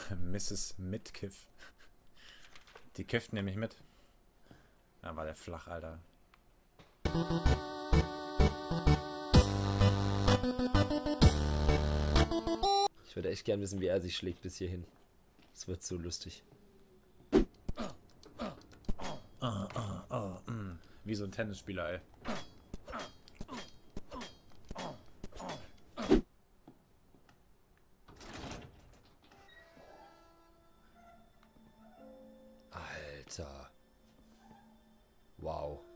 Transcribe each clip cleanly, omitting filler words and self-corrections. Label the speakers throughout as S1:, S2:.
S1: Mrs. Mitkiff. Die kifft nämlich mit. Da war der flach, Alter.
S2: Ich würde echt gern wissen, wie er sich schlägt bis hierhin. Das wird so lustig.
S1: Wie so ein Tennisspieler, ey.
S2: Alter. Wow.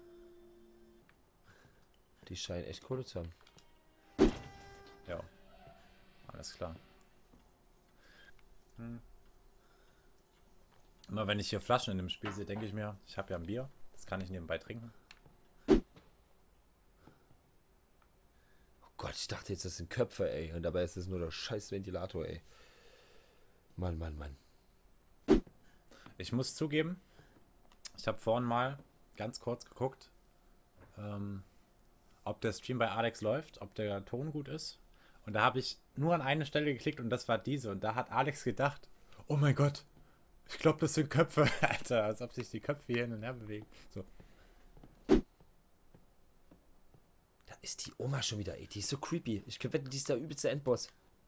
S2: Die scheinen echt Kohle zu haben.
S1: Ja. Alles klar. Immer wenn ich hier Flaschen in dem Spiel sehe, denke ich mir, ich habe ja ein Bier. Das kann ich nebenbei trinken.
S2: Oh Gott, ich dachte jetzt, das sind Köpfe, ey. Und dabei ist es nur der scheiß Ventilator, ey. Mann, Mann, Mann.
S1: Ich muss zugeben, ich habe vorhin mal ganz kurz geguckt, ob der Stream bei Alex läuft, ob der Ton gut ist. Und da habe ich nur an eine Stelle geklickt und das war diese. Und da hat Alex gedacht, oh mein Gott, ich glaube, das sind Köpfe. Alter, als ob sich die Köpfe hier hin und her bewegen. So.
S2: Da ist die Oma schon wieder, ey. Die ist so creepy. Ich könnte wetten, die ist der übelste Endboss.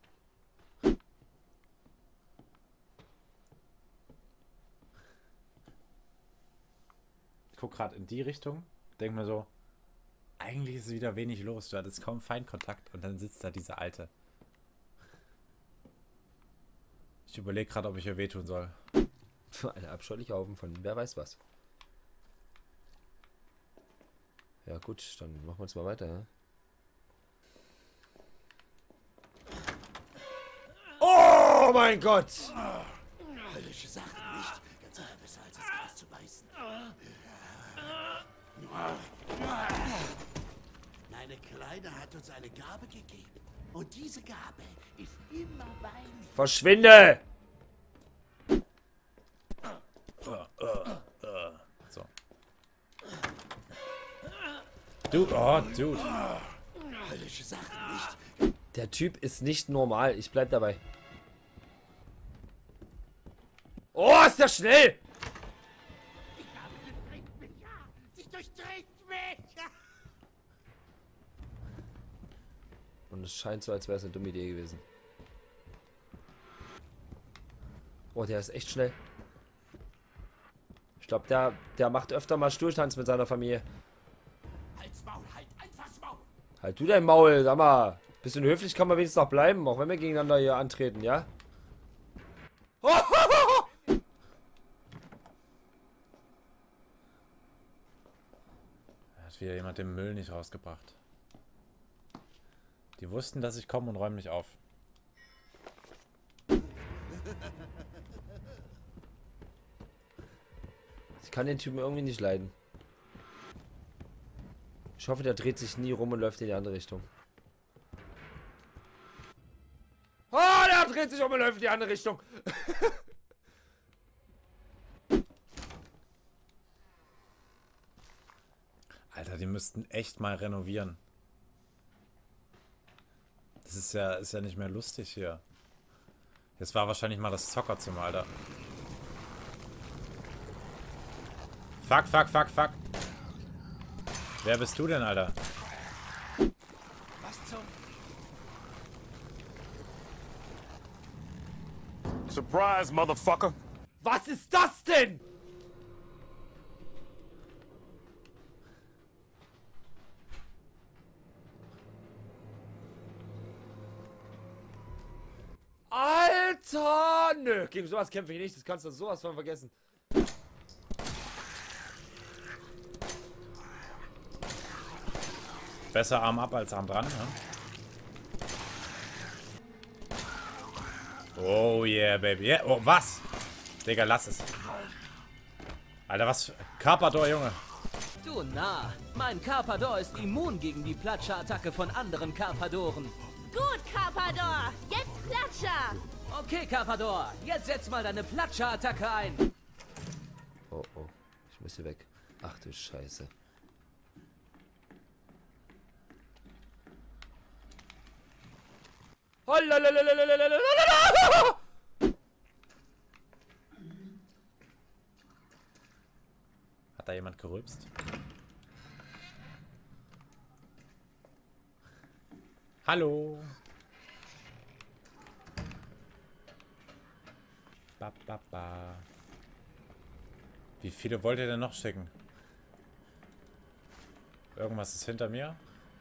S1: Ich gucke gerade in die Richtung, denke mir so, eigentlich ist wieder wenig los. Du hattest kaum Feindkontakt und dann sitzt da diese Alte. Ich überlege gerade, ob ich ihr wehtun soll.
S2: Eine abscheuliche Haufen von wer weiß was. Ja gut, dann machen wir uns mal weiter. Ja? Oh mein Gott!
S3: Höllische Sachen, nicht? Ganz einfach besser als das Gras zu beißen. Meine Kleine hat uns eine Gabe gegeben. Und diese Gabe ist immer bei mir.
S2: Verschwinde!
S1: So. Dude, oh, Dude.
S3: Höllische Sachen, nicht?
S2: Der Typ ist nicht normal. Ich bleib dabei. Oh, ist der schnell!
S3: Die Gabe durchdringt mich, ja. Sie durchdringt mich. Ja.
S2: Und es scheint so, als wäre es eine dumme Idee gewesen. Oh, der ist echt schnell. Ich glaube, der macht öfter mal Stuhltanz mit seiner Familie.
S3: Halt's Maul, halt einfach's Maul.
S2: Halt du dein Maul, sag mal. Bisschen höflich kann man wenigstens noch bleiben, auch wenn wir gegeneinander hier antreten, ja?
S1: Hat wieder jemand den Müll nicht rausgebracht. Die wussten, dass ich komme und räumen mich auf.
S2: Ich kann den Typen irgendwie nicht leiden. Ich hoffe, der dreht sich nie rum und läuft in die andere Richtung. Oh, der dreht sich um und läuft in die andere Richtung.
S1: Alter, die müssten echt mal renovieren. Das ist ja nicht mehr lustig hier. Jetzt war wahrscheinlich mal das Zockerzimmer, Alter. Fuck, fuck, fuck, fuck. Wer bist du denn, Alter?
S3: Was zum...
S4: Surprise, motherfucker!
S2: Was ist das denn? Alter! Nö, gegen sowas kämpfe ich nicht. Das kannst du sowas von vergessen.
S1: Besser Arm ab als Arm dran, ne? Oh yeah, baby. Yeah. Oh, was? Digga, lass es. Alter, was für... Carpador, Junge.
S5: Du Narr, mein Carpador ist immun gegen die Platscher-Attacke von anderen Carpadoren.
S6: Gut, Carpador. Jetzt Platscher.
S5: Okay, Carpador, jetzt setz mal deine Platscher-Attacke ein.
S2: Oh, oh. Ich muss hier weg. Ach du Scheiße.
S1: jemand gerülpst? Hallo. Ba, ba, ba. Wie viele wollt ihr denn noch schicken? Irgendwas ist hinter mir.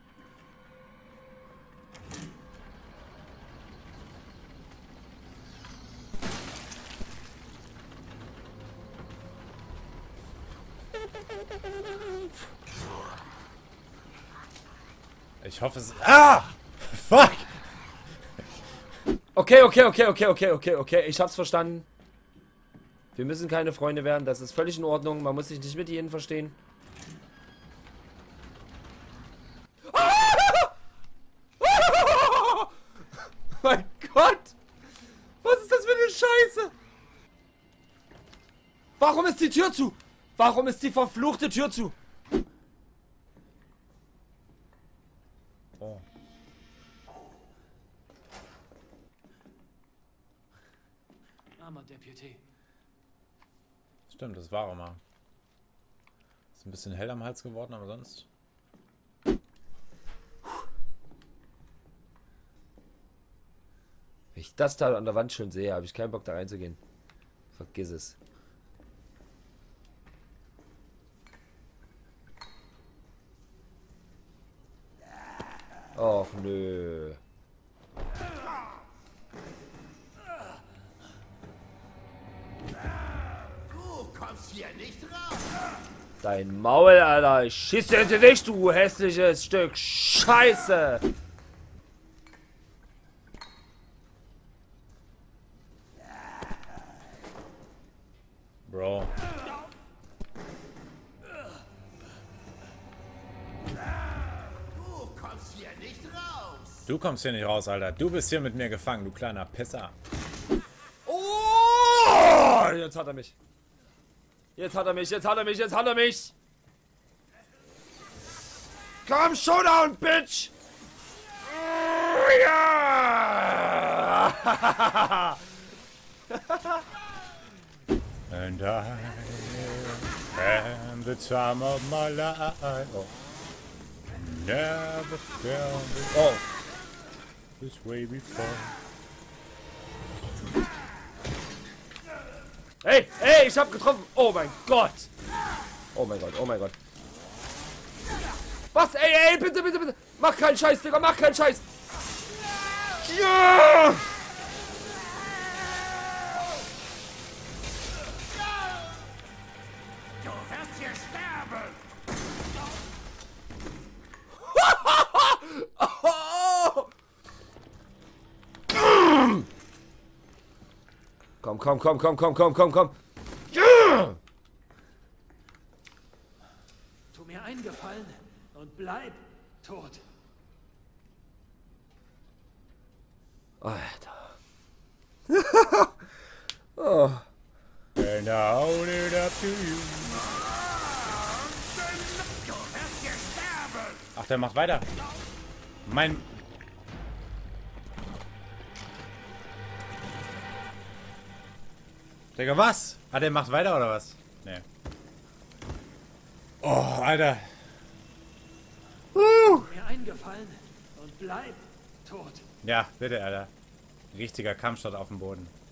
S1: Ich hoffe es... Ah! Fuck!
S2: Okay. Ich hab's verstanden. Wir müssen keine Freunde werden. Das ist völlig in Ordnung. Man muss sich nicht mit ihnen verstehen. Mein Gott! Was ist das für eine Scheiße? Warum ist die Tür zu? Warum ist die verfluchte Tür zu?
S1: Oh.
S5: Armer Deputy.
S1: Stimmt, das war auch mal. Ist ein bisschen hell am Hals geworden, aber sonst...
S2: Wenn ich das da an der Wand schon sehe, habe ich keinen Bock da reinzugehen. Vergiss es. Och nö.
S3: Du kommst hier nicht raus.
S2: Dein Maul, Alter. Ich schieß dir ins Gesicht, du hässliches Stück Scheiße.
S1: Bro.
S3: Du kommst hier nicht raus.
S1: Du kommst hier nicht raus, Alter. Du bist hier mit mir gefangen, du kleiner Pisser.
S2: Oh, jetzt hat er mich. Jetzt hat er mich. Komm, Showdown, Bitch. Ja.
S1: And I am the time of my life. Oh. Never felt this way before.
S2: Hey, ich hab getroffen. Oh mein Gott. Was? Ey, bitte. Mach keinen Scheiß, Digga, mach keinen Scheiß. Ja.
S3: Du wirst hier sterben.
S2: Oh. Komm. Ja.
S5: Tu mir einen Gefallen und bleib tot.
S2: Alter.
S1: And I own it up to you. Ach, der macht weiter. Mein... Digga, was? Ah, der macht weiter oder was? Nee. Oh, Alter.
S5: Tu mir einen Gefallen und bleib tot.
S1: Ja, bitte, Alter. Richtiger Kampfstart auf dem Boden.